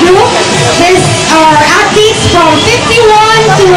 group. These are athletes from 51 to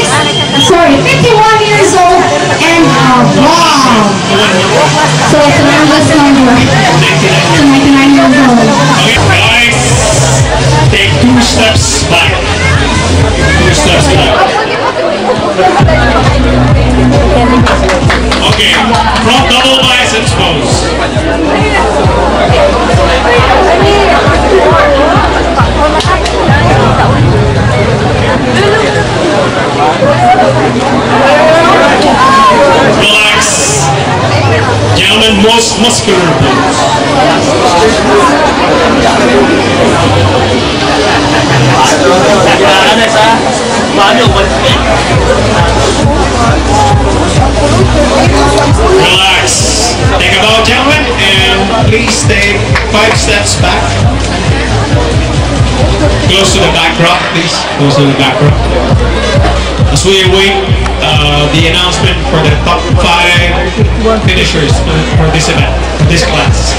51 years old and above. So a tremendous number to 99 years old. Guys, take 2 steps back. 2 steps back. Okay, front double biceps pose. Relax. Gentlemen, most muscular pose. Relax. Take a bow, gentlemen, and please take 5 steps back. Close to the back rock, please. Close to the back rock. As we await the announcement for the top 5 finishers for this event, for this class.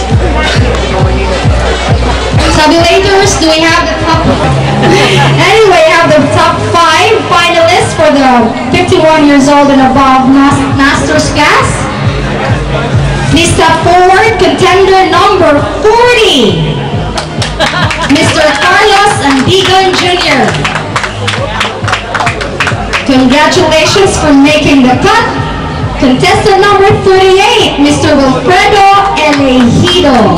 Tabulators, do we have the top? Anyway, we have the top 5 finalists for the 51 years old and above Masters class. Please step forward, contender number 40, Mr. Carlos Andigan Jr. Congratulations for making the cut. Contestant number 38, Mr. Wilfredo Elegido.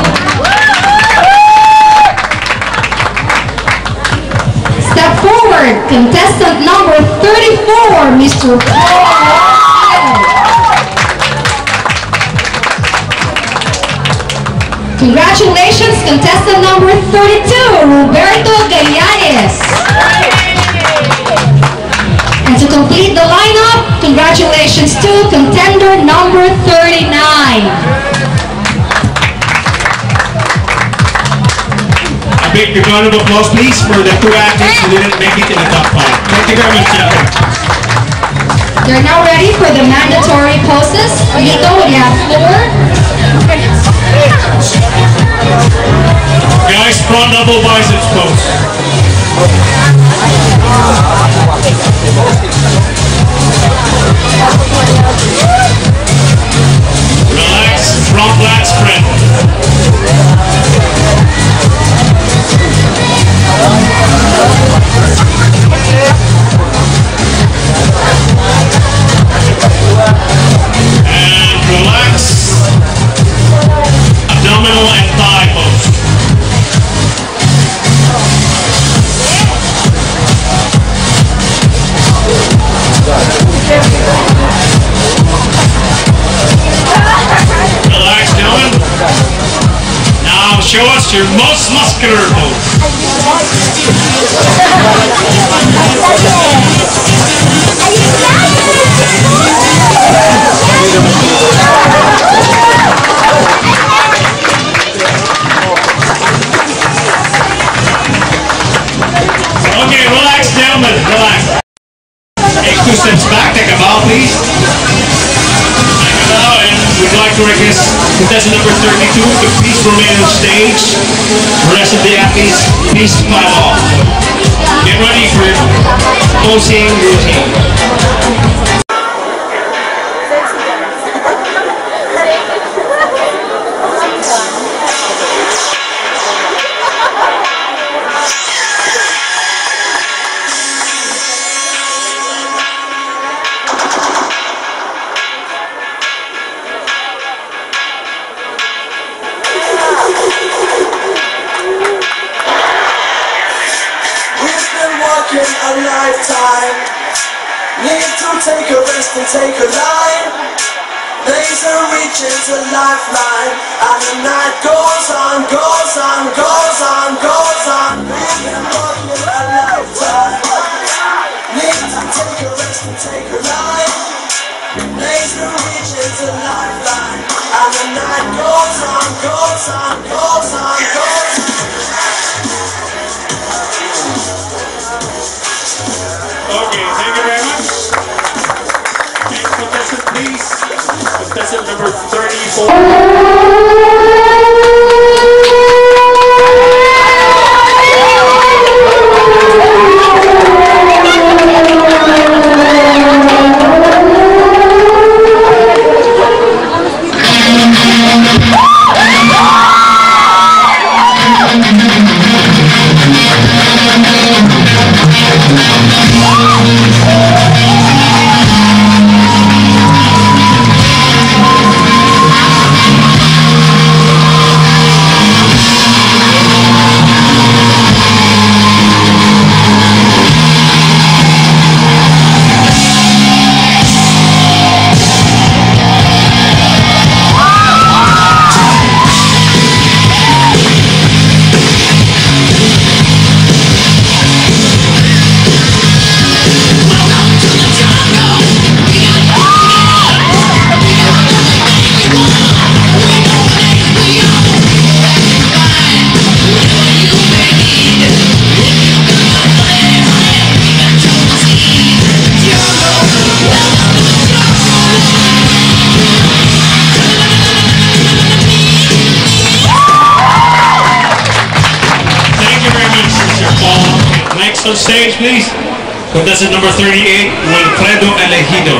Step forward, contestant number 34, Mr. Paul. Congratulations, contestant number 32, Roberto Gallanes. And to complete the lineup, congratulations to contender number 39. A big round of applause, please, for the 2 athletes who didn't make it in the top 5. Thank you very much, gentlemen. They're now ready for the mandatory poses. Lito, you have 4. Guys, front double biceps pose. Relax, front lat spread. And relax, abdominal and thigh pose. Relax, gentlemen. Now show us your most muscular pose. Okay, relax, gentlemen, relax. Take 2 steps back, take a bow, please. Take a bow, and we'd like to request contestant number 32 to please remain on stage. The rest of the athletes, please file off. Get ready for your posing routine. A lifetime, need to take a rest and take a line. Laser reaches a lifeline, and the night goes on, goes on, goes on, goes on. We've been working a lifetime, need to take a rest and take a line. Laser reaches a lifeline, and the night goes on, goes on, goes on, goes on. Okay, thank you very much. Next contestant, please. Contestant number 34. Next on stage, please. Contestant number 38, Wilfredo Elegido.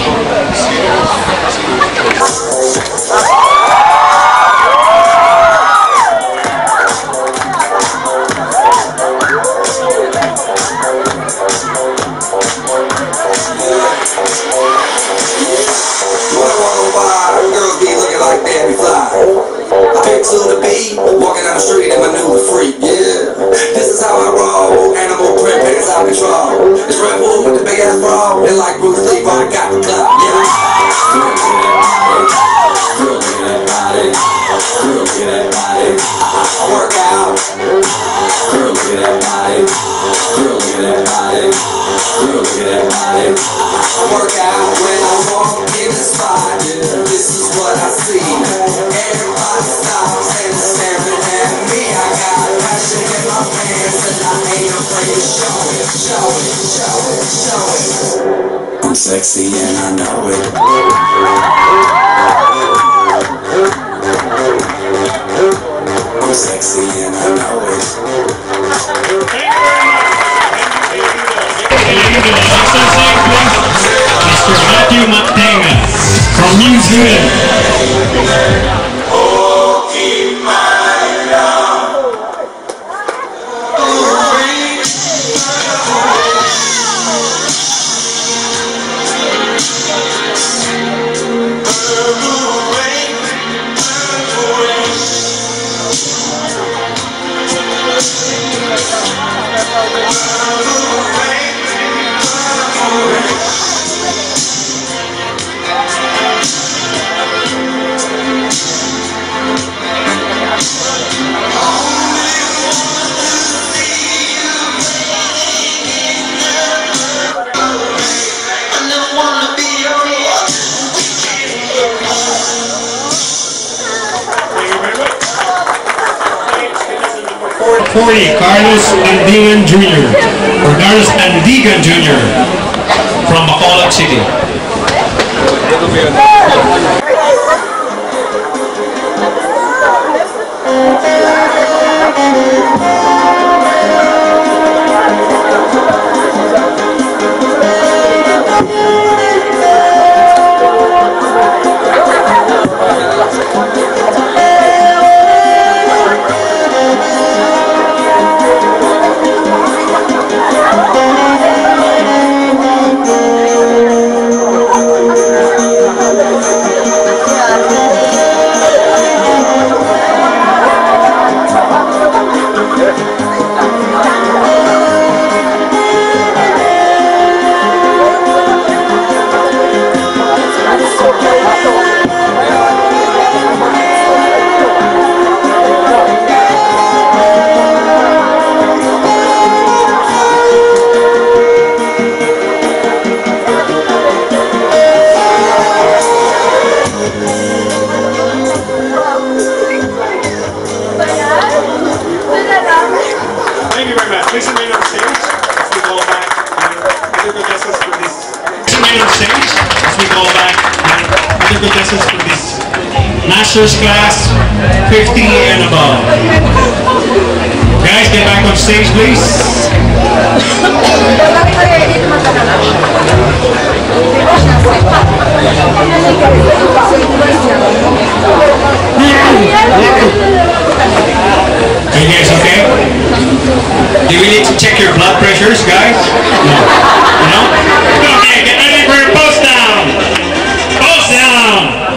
Girls be looking like Debbie Fly. I pick to the beat, walking down the street in my new freak, yeah. This is how I roll, animal print pants out control. It's Red Bull with the big ass bra, and like Bruce Lee, I got the club, yeah. Girl, look at that body. Girl, look at that body. I work out. Girl, look at that body. Girl, look at that body. Girl, look at that body. I work out when I walk in the spot. This is what I see. Everybody stops and is staring at me. I got passion in my pants and I ain't afraid to show it, show it, show it, show it. I'm sexy and I know it. I'm sexy and I know it. Mr. Matthew Matenga from New Zealand. Carlos Andigan Jr. or Carlos Andigan Jr. from Bacolod City. Masters class 50 and above. Guys, get back on stage, please. Are you guys okay? Do we need to check your blood pressures, guys? No. No? Okay, get ready for your post down. Post down.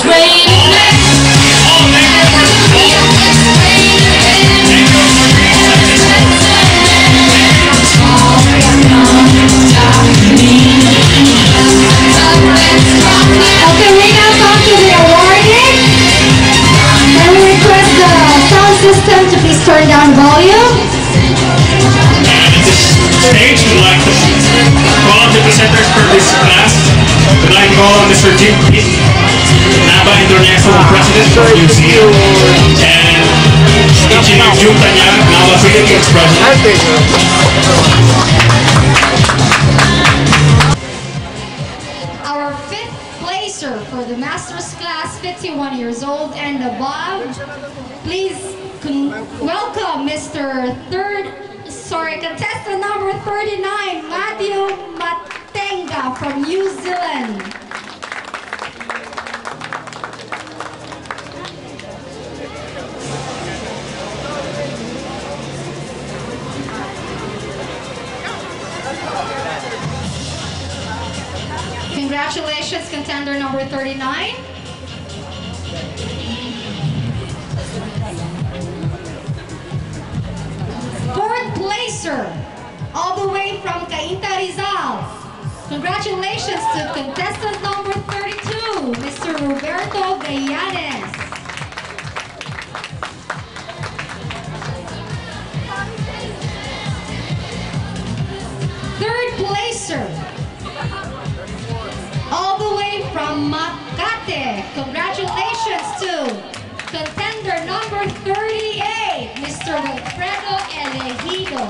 Okay, we now come to the awarding. And we request the sound system to please turn down volume. And at this stage, we'd like to call on the presenters for this class. We'd like to call on Mr. Jim Pitt, NABA International President of New Zealand, and Engineer June Tanyag, NABA Philippines President. Our fifth placer for the Masters class, 51 years old and above. Please welcome contestant number 39, Matthew Matenga from New Zealand. Congratulations, contender number 39. Fourth placer, all the way from Cainta, Rizal. Congratulations to contestant number 32, Mr. Roberto Gallanes. Third placer, all the way from Makati. Congratulations to contender number 38, Mr. Wilfredo Elegido.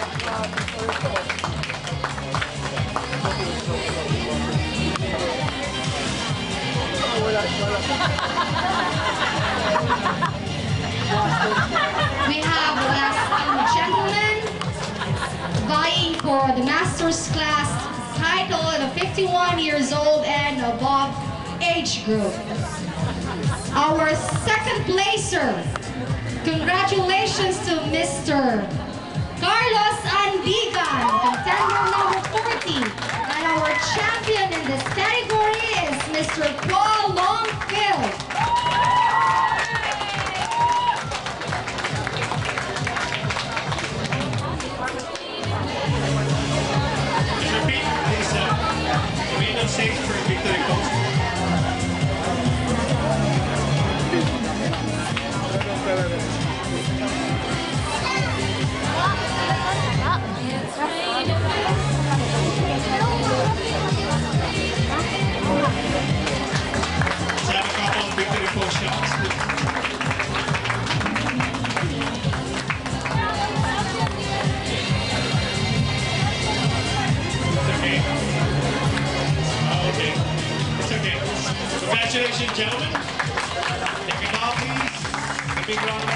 We have the last two gentlemen vying for the Masters class title at the 51 years old and above age group. Our second placer, congratulations to Mr. Carlos Andigan, contender number 40. And our champion in this category is Mr. Paul Longfield. Mr. Pete, please remain on stage for a victory pose. Let's have a couple of victory pose shots. Okay. It's okay. Congratulations, gentlemen. Take a bow, please. A big round of